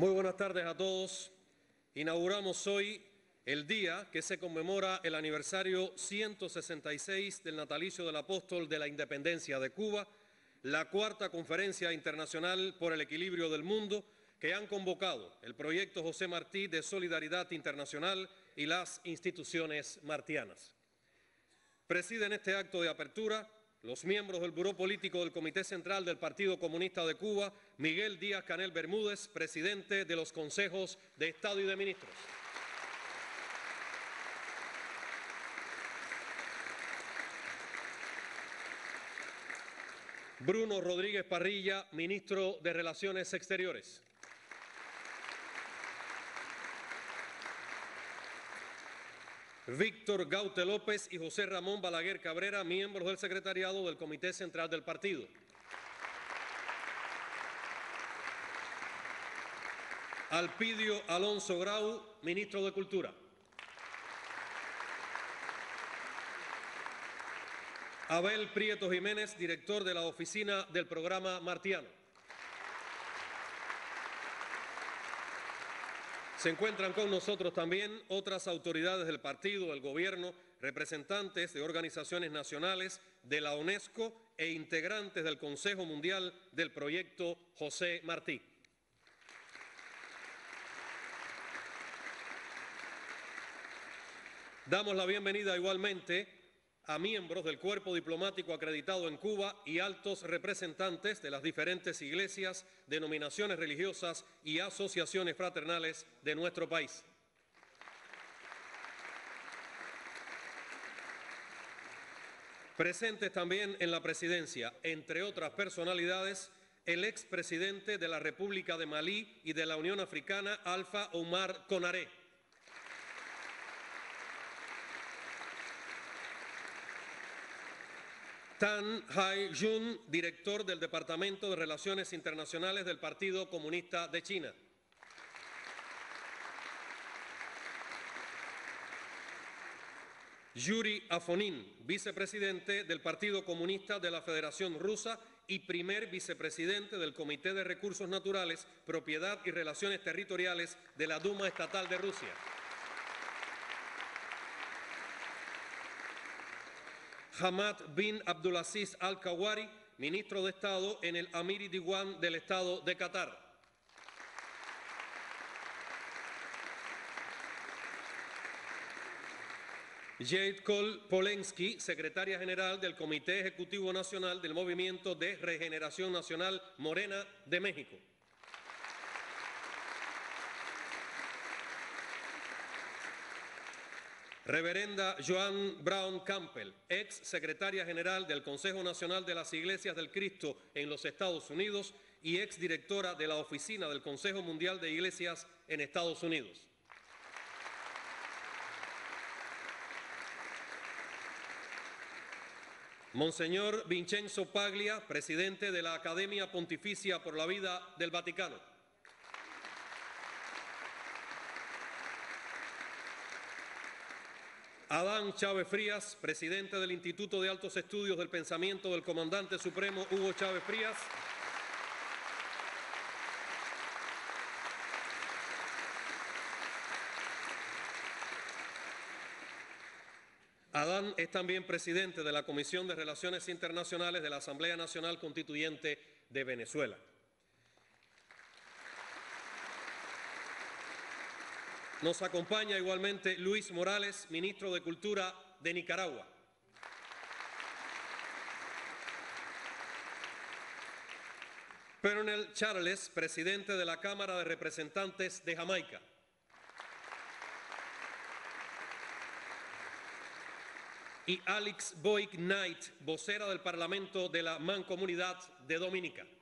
Muy buenas tardes a todos. Inauguramos hoy el día que se conmemora el aniversario 166 del natalicio del apóstol de la independencia de Cuba, la cuarta conferencia internacional por el equilibrio del mundo que han convocado el proyecto José Martí de Solidaridad Internacional y las instituciones martianas. Presiden este acto de apertura los miembros del Buró Político del Comité Central del Partido Comunista de Cuba, Miguel Díaz-Canel Bermúdez, presidente de los Consejos de Estado y de Ministros. Bruno Rodríguez Parrilla, ministro de Relaciones Exteriores. Víctor Gaute López y José Ramón Balaguer Cabrera, miembros del secretariado del Comité Central del Partido. Alpidio Alonso Grau, ministro de Cultura. Abel Prieto Jiménez, director de la oficina del programa Martiano. Se encuentran con nosotros también otras autoridades del partido, del gobierno, representantes de organizaciones nacionales, de la UNESCO e integrantes del Consejo Mundial del Proyecto José Martí. Damos la bienvenida igualmente a miembros del cuerpo diplomático acreditado en Cuba y altos representantes de las diferentes iglesias, denominaciones religiosas y asociaciones fraternales de nuestro país. Presentes también en la presidencia, entre otras personalidades, el expresidente de la República de Malí y de la Unión Africana, Alpha Oumar Konaré. Tan Hai-jun, director del Departamento de Relaciones Internacionales del Partido Comunista de China. Yuri Afonin, vicepresidente del Partido Comunista de la Federación Rusa y primer vicepresidente del Comité de Recursos Naturales, Propiedad y Relaciones Territoriales de la Duma Estatal de Rusia. Hamad bin Abdulaziz Al-Kawari, ministro de Estado en el Amiri Diwan del Estado de Qatar. Jade Cole Polensky, secretaria general del Comité Ejecutivo Nacional del Movimiento de Regeneración Nacional Morena de México. Reverenda Joan Brown Campbell, ex secretaria general del Consejo Nacional de las Iglesias del Cristo en los Estados Unidos y ex directora de la oficina del Consejo Mundial de Iglesias en Estados Unidos. Monseñor Vincenzo Paglia, presidente de la Academia Pontificia por la Vida del Vaticano. Adán Chávez Frías, presidente del Instituto de Altos Estudios del Pensamiento del Comandante Supremo Hugo Chávez Frías. Adán es también presidente de la Comisión de Relaciones Internacionales de la Asamblea Nacional Constituyente de Venezuela. Nos acompaña igualmente Luis Morales, ministro de Cultura de Nicaragua. Pernell Charles, presidente de la Cámara de Representantes de Jamaica. Y Alex Boyd Knight, vocera del Parlamento de la Mancomunidad de Dominica.